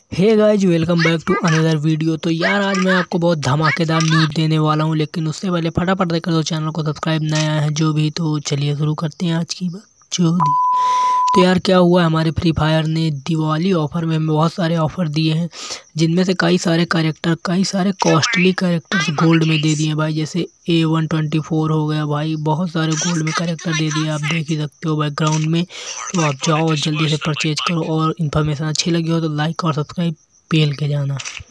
Hey guys, welcome back to another video. तो यार आज मैं आपको बहुत धमाकेदार न्यूज़ देने वाला हूँ, लेकिन उससे पहले फटाफट देकर दो चैनल को सब्सक्राइब नया है जो भी। तो चलिए शुरू करते हैं आज की बकचोदी। तो यार क्या हुआ, हमारे फ्री फायर ने दिवाली ऑफर में बहुत सारे ऑफर दिए हैं, जिनमें से कई सारे कॉस्टली कैरेक्टर्स गोल्ड में दे दिए भाई। जैसे A124 हो गया भाई, बहुत सारे गोल्ड में कैरेक्टर दे दिए, आप देख ही सकते हो बैकग्राउंड में। तो आप जाओ और जल्दी से परचेज करो, और इन्फॉर्मेशन अच्छी लगी हो तो लाइक और सब्सक्राइब पेल के जाना।